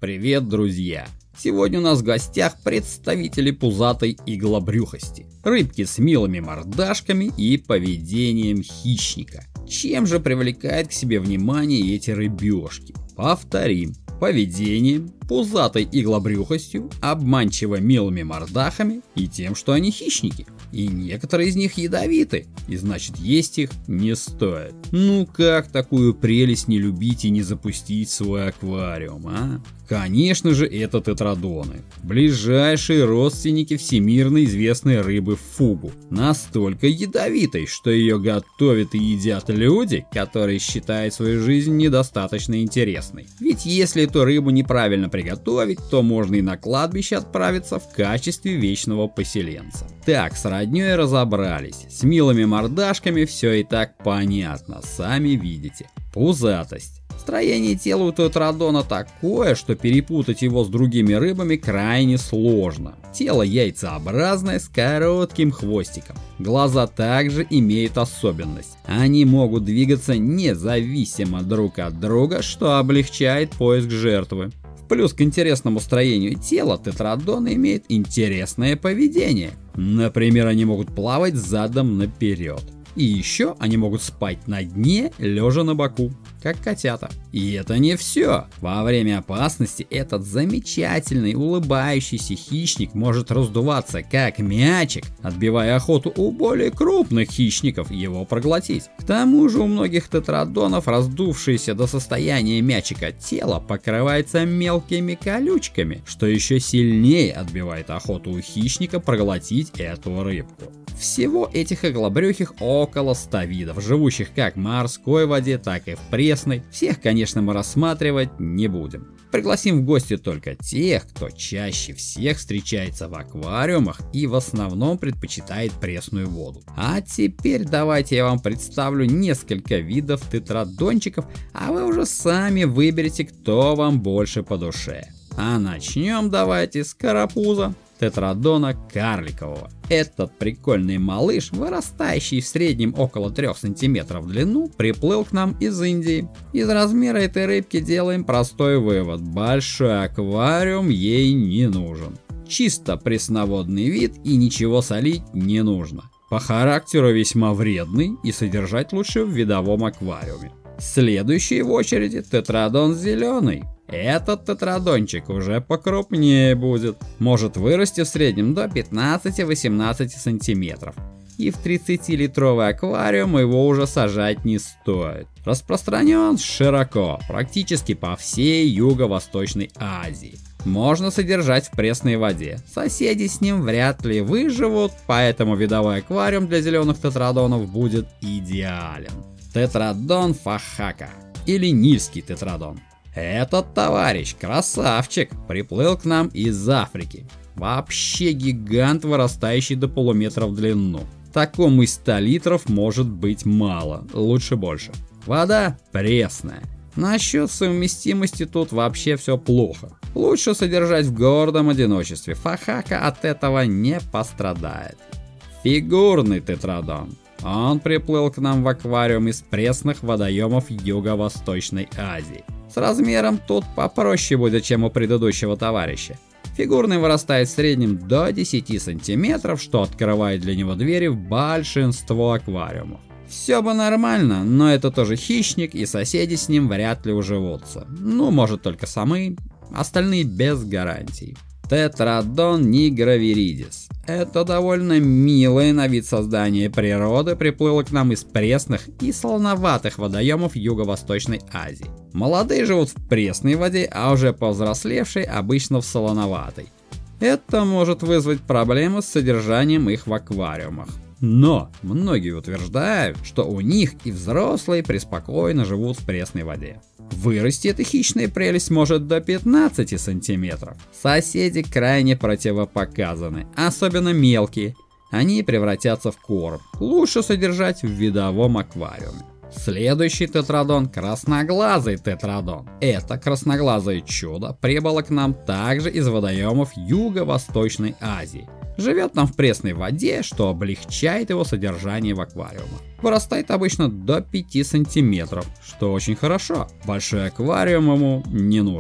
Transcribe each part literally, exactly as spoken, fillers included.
Привет, друзья! Сегодня у нас в гостях представители пузатой иглобрюхости. Рыбки с милыми мордашками и поведением хищника. Чем же привлекает к себе внимание эти рыбешки? Повторим. Поведением, пузатой иглобрюхостью, обманчиво милыми мордахами и тем, что они хищники. И некоторые из них ядовиты, и значит есть их не стоит. Ну как такую прелесть не любить и не запустить в свой аквариум, а? Конечно же, это тетродоны. Ближайшие родственники всемирно известной рыбы фугу. Настолько ядовитой, что ее готовят и едят люди, которые считают свою жизнь недостаточно интересной. Ведь если эту рыбу неправильно приготовить, то можно и на кладбище отправиться в качестве вечного поселенца. Так, с роднёй разобрались. С милыми мордашками все и так понятно, сами видите. Пузатость. Строение тела у тетродона такое, что перепутать его с другими рыбами крайне сложно. Тело яйцеобразное с коротким хвостиком. Глаза также имеют особенность. Они могут двигаться независимо друг от друга, что облегчает поиск жертвы. В плюс к интересному строению тела тетродоны имеют интересное поведение. Например, они могут плавать задом наперед. И еще они могут спать на дне, лежа на боку, как котята. И это не все. Во время опасности этот замечательный улыбающийся хищник может раздуваться как мячик, отбивая охоту у более крупных хищников его проглотить. К тому же у многих тетродонов раздувшееся до состояния мячика тело покрывается мелкими колючками, что еще сильнее отбивает охоту у хищника проглотить эту рыбку. Всего этих иглобрюхих около ста видов, живущих как в морской воде, так и в пресной. Всех, конечно, мы рассматривать не будем. Пригласим в гости только тех, кто чаще всех встречается в аквариумах и в основном предпочитает пресную воду. А теперь давайте я вам представлю несколько видов тетродончиков, а вы уже сами выберете, кто вам больше по душе. А начнем давайте с карапуза. Тетродона карликового. Этот прикольный малыш, вырастающий в среднем около трёх сантиметров в длину, приплыл к нам из Индии. Из размера этой рыбки делаем простой вывод: большой аквариум ей не нужен. Чисто пресноводный вид и ничего солить не нужно. По характеру весьма вредный и содержать лучше в видовом аквариуме. Следующий в очереди тетродон зеленый. Этот тетродончик уже покрупнее будет, может вырасти в среднем до пятнадцати-восемнадцати сантиметров. И в тридцатилитровый аквариум его уже сажать не стоит. Распространен широко, практически по всей Юго-Восточной Азии. Можно содержать в пресной воде. Соседи с ним вряд ли выживут, поэтому видовой аквариум для зеленых тетродонов будет идеален. Тетродон фахака или нильский тетродон. Этот товарищ, красавчик, приплыл к нам из Африки. Вообще гигант, вырастающий до полуметра в длину. Такому из ста литров может быть мало, лучше больше. Вода пресная. Насчет совместимости тут вообще все плохо. Лучше содержать в гордом одиночестве. Фахака от этого не пострадает. Фигурный тетродон. Он приплыл к нам в аквариум из пресных водоемов Юго-Восточной Азии. С размером тут попроще будет, чем у предыдущего товарища. Фигурный вырастает в среднем до десяти сантиметров, что открывает для него двери в большинство аквариумов. Все бы нормально, но это тоже хищник, и соседи с ним вряд ли уживутся. Ну, может только самы, остальные без гарантий. Тетродон нигровиридис. Это довольно милое на вид создание природы, приплыло к нам из пресных и солоноватых водоемов Юго-Восточной Азии. Молодые живут в пресной воде, а уже повзрослевшие обычно в солоноватой. Это может вызвать проблемы с содержанием их в аквариумах. Но многие утверждают, что у них и взрослые преспокойно живут в пресной воде. Вырасти эта хищная прелесть может до пятнадцати сантиметров. Соседи крайне противопоказаны, особенно мелкие. Они превратятся в корм. Лучше содержать в видовом аквариуме. Следующий тетродон — красноглазый тетродон. Это красноглазое чудо прибыло к нам также из водоемов Юго-Восточной Азии. Живет там в пресной воде, что облегчает его содержание в аквариумах. Вырастает обычно до пяти сантиметров, что очень хорошо. Большой аквариум ему не нужен.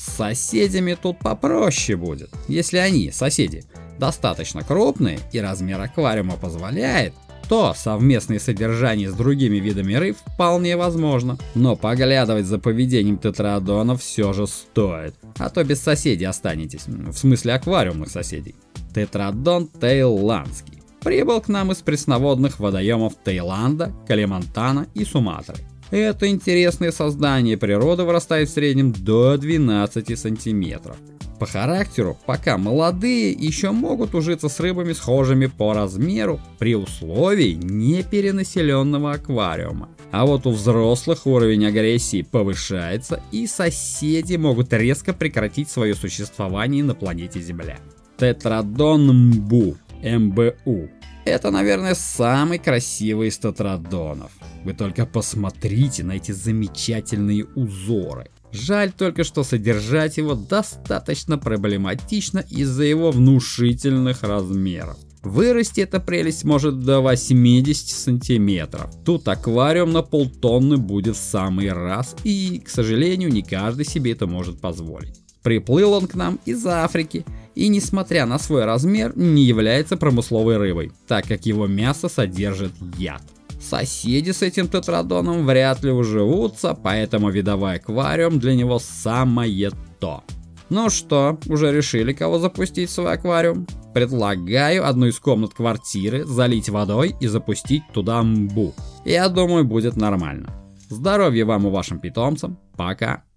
С соседями тут попроще будет. Если они, соседи, достаточно крупные и размер аквариума позволяет, то совместное содержание с другими видами рыб вполне возможно. Но поглядывать за поведением тетрадонов все же стоит, а то без соседей останетесь, в смысле аквариумных соседей. Тетрадон таиландский прибыл к нам из пресноводных водоемов Таиланда, Калимантана и Суматры. Это интересное создание природы вырастает в среднем до двенадцати сантиметров. По характеру, пока молодые, еще могут ужиться с рыбами, схожими по размеру, при условии неперенаселенного аквариума. А вот у взрослых уровень агрессии повышается, и соседи могут резко прекратить свое существование на планете Земля. Тетрадон мбу, эм бэ у. Это, наверное, самый красивый из тетрадонов. Вы только посмотрите на эти замечательные узоры. Жаль только, что содержать его достаточно проблематично из-за его внушительных размеров. Вырасти эта прелесть может до восьмидесяти сантиметров. Тут аквариум на полтонны будет в самый раз, и, к сожалению, не каждый себе это может позволить. Приплыл он к нам из Африки и, несмотря на свой размер, не является промысловой рыбой, так как его мясо содержит яд. Соседи с этим тетрадоном вряд ли уживутся, поэтому видовой аквариум для него самое то. Ну что, уже решили, кого запустить в свой аквариум? Предлагаю одну из комнат квартиры залить водой и запустить туда мбу. Я думаю, будет нормально. Здоровья вам и вашим питомцам. Пока.